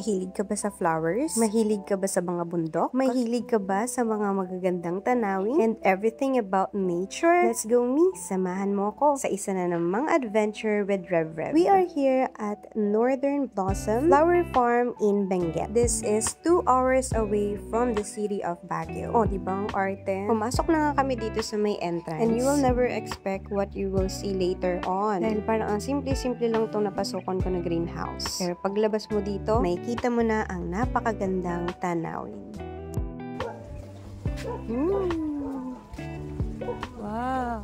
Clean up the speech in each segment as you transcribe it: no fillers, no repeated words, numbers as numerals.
Mahilig ka ba sa flowers? Mahilig ka ba sa mga bundok? Mahilig ka ba sa mga magagandang tanawin? And everything about nature? Let's go me! Samahan mo ko sa isa na namang adventure with Rev Rev. We are here at Northern Blossom Flower Farm in Benguet. This is 2 hours away from the city of Baguio. Oh, di ba ang arte? Pumasok na nga kami dito sa may entrance. And you will never expect what you will see later on. Dahil parang ang simple-simple lang itong napasukan ko na greenhouse. Pero paglabas mo dito, makikita mo na ang napakagandang tanawin. Wow!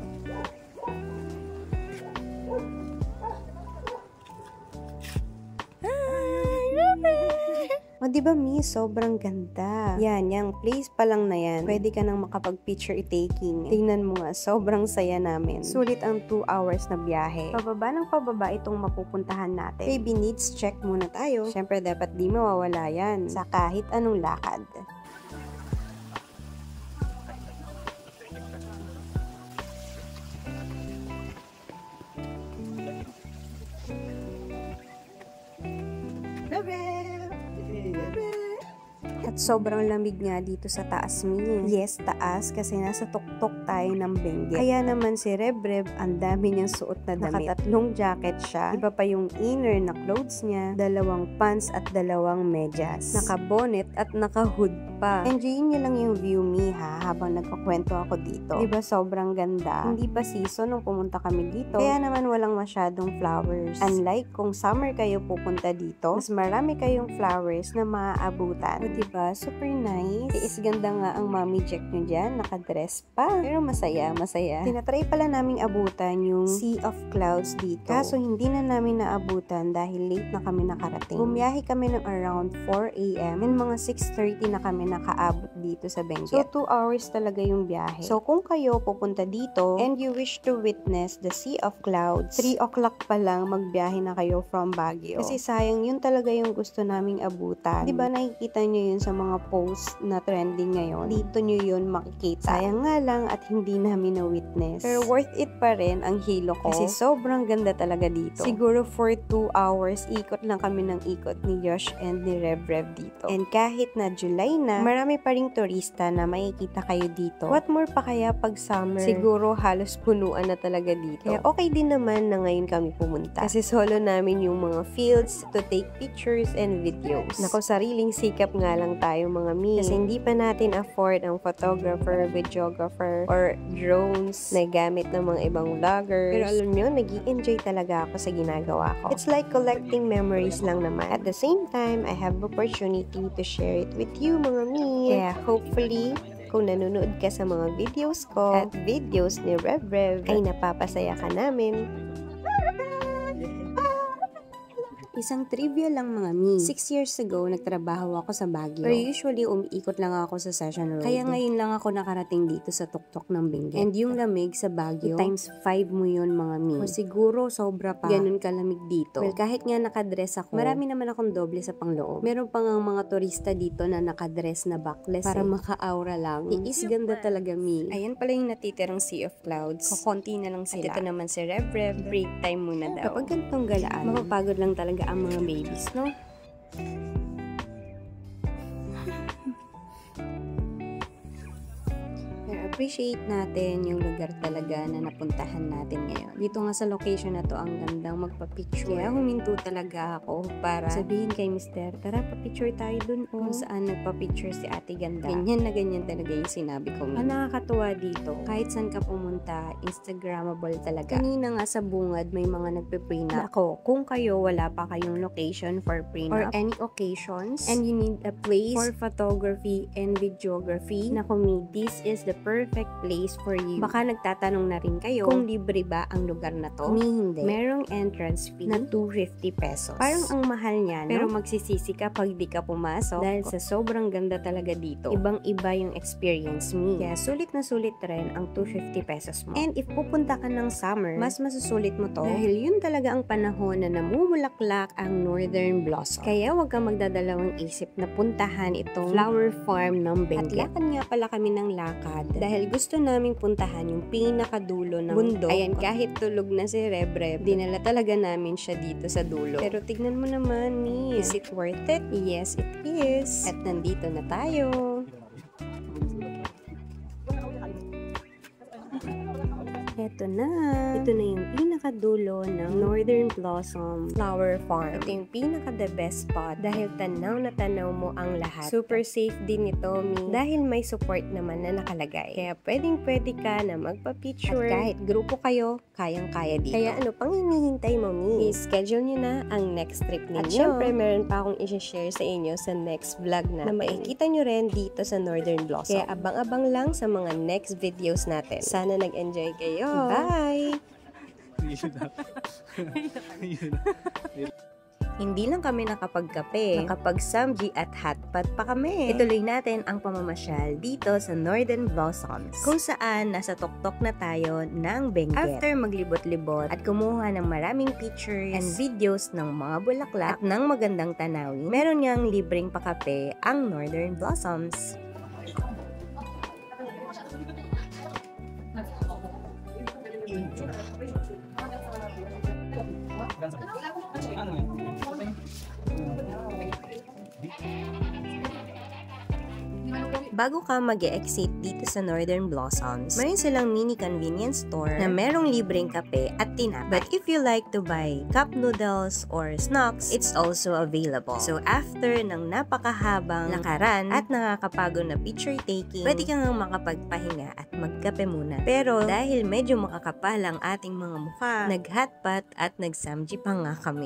O, diba, Mi? Sobrang ganda. Yan, yung place pa lang na yan. Pwede ka nang makapag-picture taking. Tingnan mo nga, sobrang saya namin. Sulit ang 2 hours na biyahe. Pababa ng pababa itong mapupuntahan natin. Baby needs check muna tayo. Siyempre, dapat di mawawala yan sa kahit anong lakad. At sobrang lamig nga dito sa taas, Mi. Yes, taas kasi nasa tuktok tayo ng Benguet. Kaya naman si Rev Rev, ang dami niyang suot na damit. Nakatatlong jacket siya. Iba pa yung inner na clothes niya. 2 pants at 2 medyas. Naka-bonnet at naka-hood pa. Enjoyin niyo lang yung view, Mi, ha, habang nagkukwento ako dito. Diba sobrang ganda? Hindi pa season nung pumunta kami dito. Kaya naman walang masyadong flowers. Unlike kung summer kayo pupunta dito, mas marami kayong flowers na maaabutan. O, diba? Super nice. Is ganda nga ang mommy check nyo dyan. Nakadress pa. Pero masaya, masaya. Tinatry pala naming abutan yung Sea of Clouds dito. Kaso hindi na namin naabutan dahil late na kami nakarating. Bumiyahe kami ng around 4 AM and mga 6:30 na kami nakaabot dito sa Benguet. So 2 hours talaga yung biyahe. So kung kayo pupunta dito and you wish to witness the Sea of Clouds, 3 o'clock pa lang magbiyahe na kayo from Baguio. Kasi sayang yun talaga yung gusto naming abutan. Diba nakikita nyo yun sa mga posts na trending ngayon, dito nyo yun makikita. Sayang nga lang at hindi namin na-witness. Pero worth it pa rin ang hilo ko. Kasi sobrang ganda talaga dito. Siguro for 2 hours, ikot lang kami ng ikot ni Josh and ni Rev Rev dito. And kahit na July na, marami pa ring turista na makikita kayo dito. What more pa kaya pag summer? Siguro halos punuan na talaga dito. Kaya okay din naman na ngayon kami pumunta. Kasi solo namin yung mga fields to take pictures and videos. Nako, sariling sikap nga lang tayo mga Mi. Kasi hindi pa natin afford ang photographer, videographer, or drones na gamit ng mga ibang vloggers. Pero alam nyo, nag-i-enjoy talaga ako sa ginagawa ko. It's like collecting memories lang naman. At the same time, I have opportunity to share it with you mga Mi. Kaya hopefully, kung nanonood ka sa mga videos ko at videos ni Rev Rev, ay napapasaya ka namin. Isang trivia lang mga Mi. 6 years ago, nagtrabaho ako sa Baguio. Pero usually, umiikot lang ako sa Session Road. Kaya ngayon lang ako nakarating dito sa tuktok ng Benguet. And yung lamig sa Baguio, times 5 mo yun mga Mi. O siguro, sobra pa. Ganun kalamig dito. Well, kahit nga nakadress ako, marami naman akong doble sa pangloob. Meron pa nga mga turista dito na nakadress na backless para maka-aura lang. Iis ganda talaga, Mi. Ayan pala yung natitirang Sea of Clouds. Kukunti na lang sila. At ito naman si Rev Rev. Break time muna daw. Kapag ganitong galaan, mapapagod lang talaga ang mga babies, no? Appreciate natin yung lugar talaga na napuntahan natin ngayon. Dito nga sa location na to, ang gandang magpa-picture. Kaya huminto talaga ako para sabihin kay Mr. Tara, pa-picture tayo dun. Kung saan nagpa-picture si Ate Ganda. Ganyan na ganyan talaga yung sinabi ko. Ang nakakatuwa dito, kahit saan ka pumunta, Instagrammable talaga. Kanina nga sa bungad, may mga nagpe-prenup. Ako, kung kayo wala pa kayong location for prenup or any occasions, and you need a place for photography and videography, na kumi, this is the perfect place for you. Baka nagtatanong na rin kayo kung libre ba ang lugar na to. Hindi. Merong entrance fee na 250 pesos. Parang ang mahal niya, no? Pero magsisisi ka pag di ka pumasok dahil sa sobrang ganda talaga dito. Ibang-iba yung experience, Mi. Kaya sulit na sulit rin ang 250 pesos mo. And if pupunta ka ng summer, mas masusulit mo to dahil yun talaga ang panahon na namumulaklak ang Northern Blossom. Kaya huwag kang magdadalawang isip na puntahan itong flower farm ng Benguet. At lakad nga pala kami ng lakad dahil dahil gusto naming puntahan yung pinakadulo ng bundok. Ayan, kahit tulog na si Rebreb, dinala talaga namin siya dito sa dulo. Pero tignan mo naman, Mi. Is it worth it? Yes, it is. At nandito na tayo. Ito na. Ito na yung pinakadulo ng Northern Blossom Flower Farm. Ito yung pinaka-the best spot dahil tanaw na tanaw mo ang lahat. Super safe din ito, Mi, dahil may support naman na nakalagay. Kaya pwedeng-pwede ka na magpa-picture. At kahit grupo kayo, kayang-kaya dito. Kaya ano pang hinihintay mo, Mi? I-schedule nyo na ang next trip ninyo. At syempre, meron pa akong i-share sa inyo sa next vlog na makikita nyo rin dito sa Northern Blossom. Kaya abang-abang lang sa mga next videos natin. Sana nag-enjoy kayo. Bye! Hindi lang kami nakapagkape, nakapag-samji at hotpot pa kami. Ituloy natin ang pamamasyal dito sa Northern Blossoms, kung saan nasa tuktok na tayo ng Benguet. After maglibot-libot at kumuha ng maraming pictures and videos ng mga bulaklak at ng magandang tanawin, meron niyang libreng pakape ang Northern Blossoms. Bago ka mag-e-exit dito sa Northern Blossoms, mayroon silang mini convenience store na merong libreng kape at tinapay. But if you like to buy cup noodles or snacks, it's also available. So after ng napakahabang lakaran at nakakapagod na picture taking, pwede ka nga makapagpahinga at magkape muna. Pero dahil medyo makakapal ang ating mga mukha, nag-hotpot at nag-samji pa nga kami.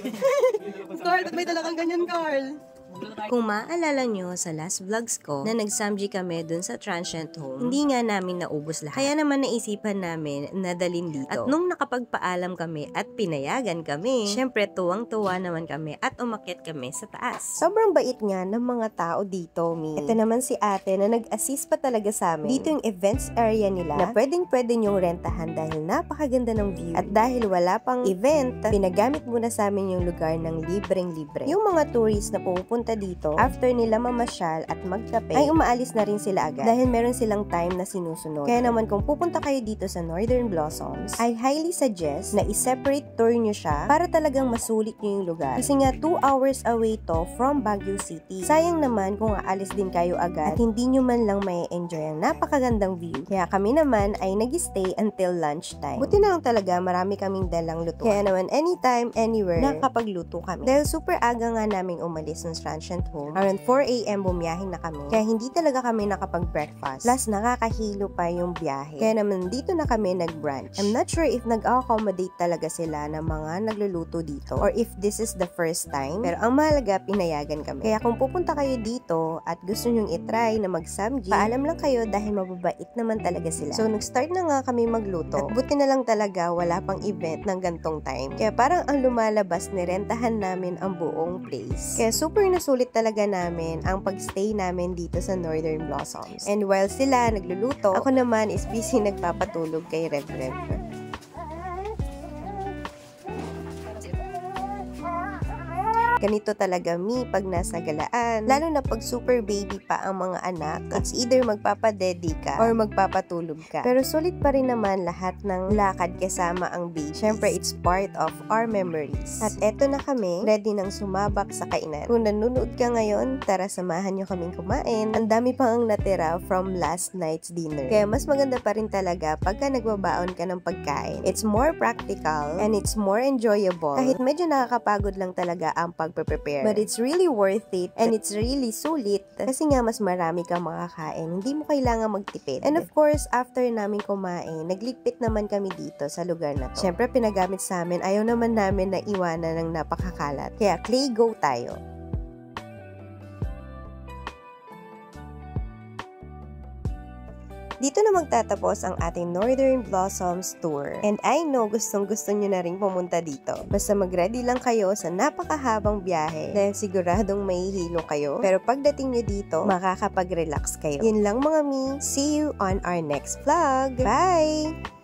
Carl, ba't may dala kang ganyan, Carl? Kung maaalala nyo sa last vlogs ko na nag-samji kami dun sa transient home, hindi nga namin naubos lahat. Kaya naman naisipan namin na dalhin dito. At nung nakapagpaalam kami at pinayagan kami, syempre tuwang-tuwa naman kami at umakyat kami sa taas. Sobrang bait nga ng mga tao dito, Mi. Ito naman si ate na nag-assist pa talaga sa amin. Dito yung events area nila na pwedeng-pwede nyong rentahan dahil napakaganda ng view. At dahil wala pang event, pinagamit muna sa amin yung lugar ng libreng-libre. Yung mga tourists na pupunta dito, after nila mamasyal at magkape, ay umaalis na rin sila agad dahil meron silang time na sinusunod. Kaya naman kung pupunta kayo dito sa Northern Blossoms, I highly suggest na i-separate tour nyo siya para talagang masulit nyo yung lugar. Kasi nga 2 hours away to from Baguio City. Sayang naman kung aalis din kayo agad at hindi nyo man lang may enjoy ang napakagandang view. Kaya kami naman ay nag-stay until lunchtime. Buti na lang talaga marami kaming dalang lutuan. Kaya naman anytime, anywhere, nakakapagluto kami. Dahil super aga nga naming umalis ng transient home. Around 4 AM bumiyahin na kami. Kaya hindi talaga kami nakapag-breakfast. Plus, nakakahilo pa yung biyahe. Kaya naman dito na kami nag-brunch. I'm not sure if nag-accommodate talaga sila ng mga nagluluto dito or if this is the first time. Pero ang mahalaga, pinayagan kami. Kaya kung pupunta kayo dito at gusto nyong itry na mag-samji, paalam lang kayo dahil mababait naman talaga sila. So, nag-start na nga kami magluto. At buti na lang talaga wala pang event ng gantong time. Kaya parang ang lumalabas, nirentahan namin ang buong place. Kaya super nasulit talaga namin ang pagstay namin dito sa Northern Blossoms. And while sila nagluluto, ako naman is busy nagpapatulog kay Rev. Ganito talaga, Mi, pag nasa galaan. Lalo na pag super baby pa ang mga anak, it's either magpapadedi ka or magpapatulog ka. Pero sulit pa rin naman lahat ng lakad kasama ang baby. Siyempre, it's part of our memories. At eto na kami, ready nang sumabak sa kainan. Kung nanonood ka ngayon, tara samahan nyo kaming kumain. Ang dami pang ang natira from last night's dinner. Kaya mas maganda pa rin talaga pagka nagbabaon ka ng pagkain. It's more practical and it's more enjoyable. Kahit medyo nakakapagod lang talaga ang pag-prepare. But it's really worth it and it's really sulit kasi nga mas marami kang makakain. Hindi mo kailangan magtipid. And of course, after namin kumain, nagligpit naman kami dito sa lugar na to. Siyempre, pinagamit sa amin. Ayaw naman namin na iwanan ng napakakalat. Kaya, Clay, go tayo! Dito na magtatapos ang ating Northern Blossoms tour. And I know gustong-gusto nyo na rin pumunta dito. Basta mag-ready lang kayo sa napakahabang biyahe dahil siguradong mahihilo kayo. Pero pagdating nyo dito, makakapag-relax kayo. Yun lang mga Mi. See you on our next vlog. Bye!